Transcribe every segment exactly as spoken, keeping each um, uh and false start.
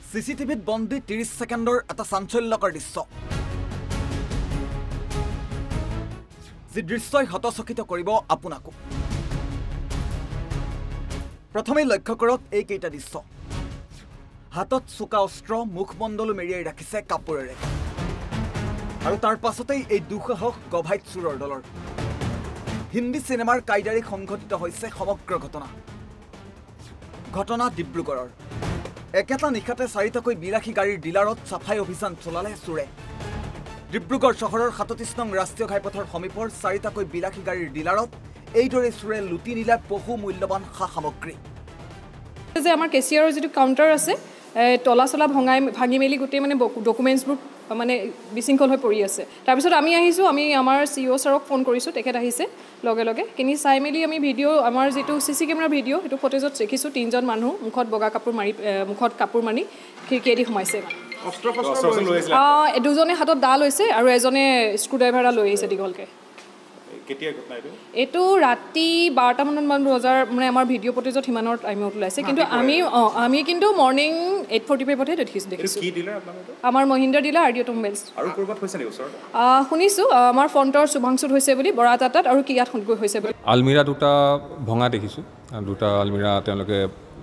চিচিটিভিত বন্দী ত্ৰিশ ছেকেণ্ডৰ এটা চাঞ্চল্যকৰ দৃশ্য যি দৃশ্যই হতচকিত কৰিব আপোনাকো প্ৰথমে লক্ষ্য কৰক এই কেইটা দৃশ্য হাতত চোকা অস্ত্ৰ মুখমণ্ডল মেৰিয়াই ৰাখিছে কাপোৰেৰে আৰু তাৰ পাছতেই এই দুঃসাহস গভাইত চুৰৰ দলৰ হিন্দী সিনেমাৰ কাইদাৰী সংঘটিত হৈছে সমগ্ৰ ঘটনা ঘটনা ডিব্ৰুগড়ৰ একেটা নিশাতে চাৰিটাকৈ বিলাসী গাড়ীৰ ডিলাৰত সাফাই অভিযান চলালে চুৰে ডিব্ৰুগড় চহৰৰ সাতত্ৰিশ নং ৰাষ্ট্ৰীয় ঘাইপথৰ সমীপৰ চাৰিটাকৈ বিলাসী গাড়ীৰ ডিলাৰত এইদৰে চুৰে লুটি নিলে বহু মূল্যৱান সা সামগ্ৰী যে আমাৰ কেচিয়াৰৰ যেটো কাউন্টাৰ আছে তলা চলা ভঙাই ভাঙি মেলি গোটেই মানে ডকুমেন্টছবোৰ মানে বিশৃংখল হৈ পৰি আছে তাৰ পিছত আমি আহিছো আমি আমাৰ সিও ছাৰক ফোন কৰিছো তেখেত আহিছে লগে লগে কিনি চাই মেলি আমি ভিডিও আমাৰ যেটো সিসি কেমেৰা ভিডিও এটো ফুটেজত দেখিছো তিনজন মানুহ মুখত বগা কাপোৰ মাৰি মুখত কাপোৰ মানি খিৰকিয়েদি সোমাইছে অস্ত্ৰ ফস্ত্ৰ লৈ আহিছিল আ দুজনে হাতত দা লৈছে আৰু এজনে স্ক্ৰুড্ৰাইভাৰ লৈ আহিছে দীঘলকে কেতিয়া ঘটনা এটো এটো ৰাতি বাৰটা মান বজাৰ মানে আমাৰ ভিডিও ফুটেজত হিমানৰ টাইমত ওলাইছে কিন্তু আমি আমি কিন্তু মৰ্নিং eight forty-five পথে দেখিছো দেখিছো কি ডিলাৰ আপোনালোকৰ আমাৰ মহিন্দ্ৰা ডিলাৰ আৰডিও অটোমোবাইলছ আৰু কৰবাত হৈছে নেকি ওচৰত আ শুনিছো আমাৰ ফ্ৰণ্টৰ শুভাংশুত হৈছে বুলি বৰাটাটাত আৰু কিয়াত হৈছে বুলি আলমিৰা দুটা ভঙা দেখিছো দুটা আলমিৰা তেওঁলোকে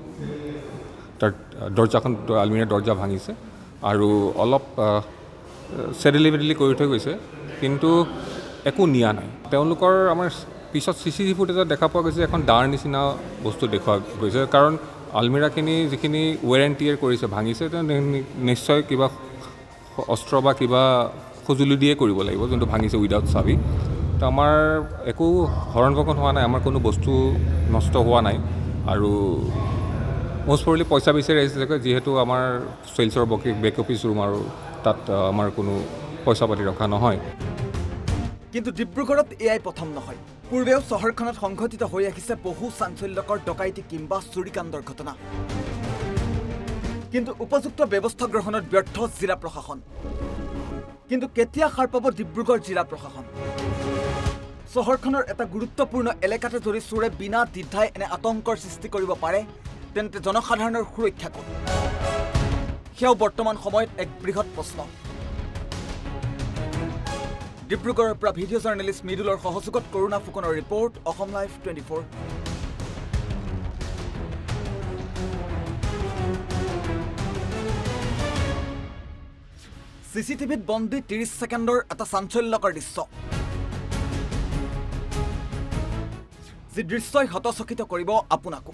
তাৰ দৰ্জাখন আলমিৰা দৰ্জা ভাঙিছে আৰু অলপ সেডেলিভেটলি কৰি থৈ গৈছে কিন্তু একো নিয়া নাই তেওঁলোকৰ আমাৰ পিছত চিচিটিভি ফুটেজত দেখা পোৱা গৈছে এখন ডাৰ নিচিনা বস্তু দেখুৱা গৈছে কাৰণ আলমিৰাখিনি যিখিনি ওয়াৰেণ্টিয়াৰ কৰিছে ভাঙিছে নিশ্চয় কিবা অস্ত্ৰ বা কিবা সজুলি দিয়ে কৰিব লাগিব যোনটো ভাঙিছে উইদাউট চাবি তো আমাৰ একো হৰণ ভকন হোৱা নাই আমাৰ কোনো বস্তু নষ্ট হোৱা নাই আৰু মোষ্ট প্ৰবলি পইচা বিচাৰি আহিছে যিহেতু আমাৰ সেলছৰ বেক অফিচ ৰুম আৰু তাত আমাৰ কোনো পইচা পাতি ৰখা নহয় কিন্তু ডিব্ৰুগড়ত এয়াই প্ৰথম নহয় পূৰ্বেও চহৰখনত সংঘটিত হৈ আহিছে বহু চাঞ্চল্যকৰ ডকাইতি কিংবা চুৰিকাণ্ডৰ ঘটনা কিন্তু উপযুক্ত ব্যৱস্থা গ্ৰহণত ব্যৰ্থ জিলা প্ৰশাসন কিন্তু কেতিয়া সাৰ পাব ডিব্ৰুগড় জিলা প্ৰশাসন চহৰখনৰ এটা গুৰুত্বপূৰ্ণ এলেকাতে যদি চুৰে বিনা দ্বিধাই এনে আতংকৰ সৃষ্টি কৰিব পাৰে তেন্তে জনসাধাৰণৰ সুৰক্ষা ক'ত সেয়াও বৰ্তমান সময়ত এক বৃহৎ প্ৰশ্ন ডিব্ৰুগড়ৰ পৰা ভিডিঅ' জাৰ্নেলিষ্ট মিডুলৰ সহযোগত কৰোনা ফুকনৰ ৰিপৰ্ট অসম লাইভ twenty-four চিচিটিভিত বন্দী ত্ৰিশ ছেকেণ্ডৰ এটা চাঞ্চল্যকৰ দৃশ্য যি দৃশ্যই হতচকিত কৰিব আপোনাকো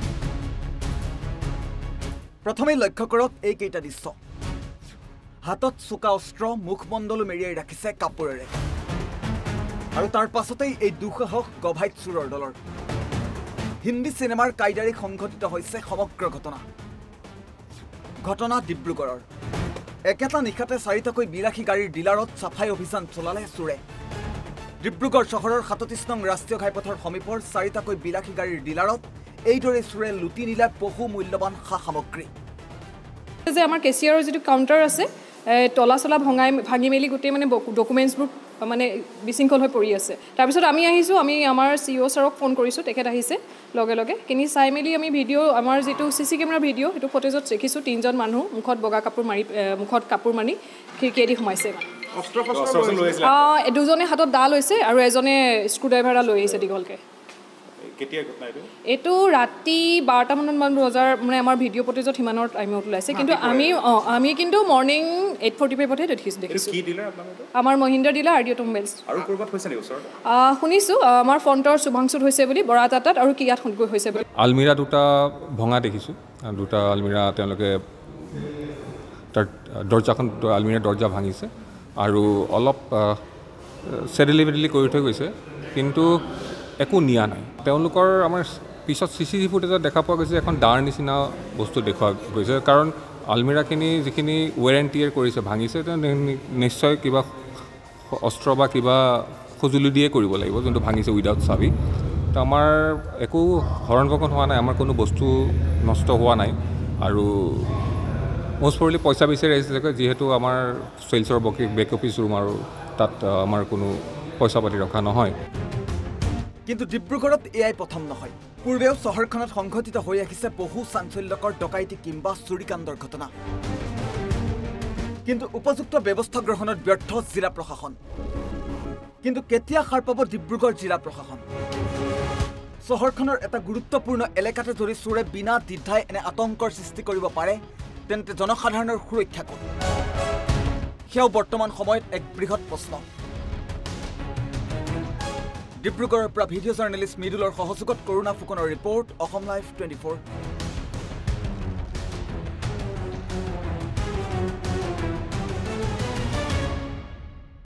প্ৰথমে লক্ষ্য কৰক এই কেইটা দৃশ্য হাতত চোকা অস্ত্ৰ মুখমণ্ডল মেৰিয়াই ৰাখিছে কাপোৰেৰে আৰু তাৰ পাছতেই এই দুঃসাহস গভাইত চুৰৰ দলৰ হিন্দী সিনেমাৰ কাইদাৰী সংঘটিত হৈছে সমগ্ৰ ঘটনা ঘটনা ডিব্ৰুগড়ৰ একেটা নিশাতে চাৰিটাকৈ বিলাসী গাড়ীৰ ডিলাৰত সাফাই অভিযান চলালে চুৰে ডিব্ৰুগড় চহৰৰ সাতত্ৰিশ নং ৰাষ্ট্ৰীয় ঘাইপথৰ সমীপৰ চাৰিটাকৈ বিলাসী গাড়ীৰ ডিলাৰত এইদৰে চুৰে লুটি নিলে বহু মূল্যৱান সা সামগ্ৰী যে আমাৰ কেচিয়াৰৰ যেটো কাউন্টাৰ আছে তলা চলা ভঙাই ভাঙি মেলি গোটেই মানে ডকুমেন্টছবোৰ মানে বিশৃংখল হৈ পৰি আছে তাৰ পিছত আমি আহিছো আমি আমাৰ সিও ছাৰক ফোন কৰিছো তেখেত আহিছে লগে লগে কিনি চাই মেলি আমি ভিডিও আমাৰ যেটো সিসি কেমেৰা ভিডিও এটো ফুটেজত দেখিছো তিনজন মানুহ মুখত বগা কাপোৰ মাৰি মুখত কাপোৰ মানি খিৰকিয়েদি সোমাইছে অস্ত্ৰ ফস্ত্ৰ লৈ আহিছিল আ দুজনে হাতত দা লৈছে আৰু এজনে স্ক্ৰুড্ৰাইভাৰ লৈ আহিছে দীঘলকে কেতিয়া ঘটনা এটো এটো ৰাতি বাৰটা মান বজাৰ মানে আমাৰ ভিডিও ফুটেজত হিমানৰ টাইমত ওলাইছে কিন্তু আমি আমি কিন্তু মৰ্নিং eight forty-five পথে দেখিছো দেখিছো কি ডিলাৰ আপোনালোকৰ আমাৰ মহিন্দ্ৰা ডিলাৰ আৰডিও অটোমোবাইলছ আৰু কৰবাত হৈছে নেকি ওচৰত আ শুনিছো আমাৰ ফ্ৰণ্টৰ শুভাংশুত হৈছে বুলি বৰাটাটাত আৰু কিয়াত হৈছে বুলি আলমিৰা দুটা ভঙা দেখিছো দুটা আলমিৰা তেওঁলোকে তাৰ দৰ্জাখন আলমিৰা দৰ্জা ভাঙিছে আৰু অলপ সেডেলিভেটলি কৰি থৈ গৈছে কিন্তু একো নিয়া নাই তেওঁলোকৰ আমাৰ পিছত চিচিটিভি ফুটেজত দেখা পোৱা গৈছে এখন ডাৰ নিচিনা বস্তু দেখুৱা গৈছে কাৰণ আলমিৰাখিনি যিখিনি ওয়াৰেণ্টিয়াৰ কৰিছে ভাঙিছে নিশ্চয় কিবা অস্ত্ৰ বা কিবা সজুলি দিয়ে কৰিব লাগিব যোনটো ভাঙিছে উইদাউট চাবি তো আমাৰ একো হৰণ ভকন হোৱা নাই আমাৰ কোনো বস্তু নষ্ট হোৱা নাই আৰু মোষ্ট প্ৰবলি পইচা বিচাৰি আহিছে যিহেতু আমাৰ সেলছৰ বেক অফিচ ৰুম আৰু তাত আমাৰ কোনো পইচা পাতি ৰখা নহয় কিন্তু ডিব্ৰুগড়ত এয়াই প্ৰথম নহয় পূৰ্বেও চহৰখনত সংঘটিত হৈ আহিছে বহু চাঞ্চল্যকৰ ডকাইতি কিংবা চুৰিকাণ্ডৰ ঘটনা কিন্তু উপযুক্ত ব্যৱস্থা গ্ৰহণত ব্যৰ্থ জিলা প্ৰশাসন কিন্তু কেতিয়া সাৰ পাব ডিব্ৰুগড় জিলা প্ৰশাসন চহৰখনৰ এটা গুৰুত্বপূৰ্ণ এলেকাতে যদি চোৰে বিনা দ্বিধাই এনে আতংকৰ সৃষ্টি কৰিব পাৰে তেন্তে জনসাধাৰণৰ সুৰক্ষা ক'ত সেয়াও বৰ্তমান সময়ত এক বৃহৎ প্ৰশ্ন ডিব্ৰুগড়ৰ পৰা ভিডিঅ' জাৰ্নেলিষ্ট মৃদুলৰ সহযোগত কৰুণা ফুকনৰ report Assam live twenty four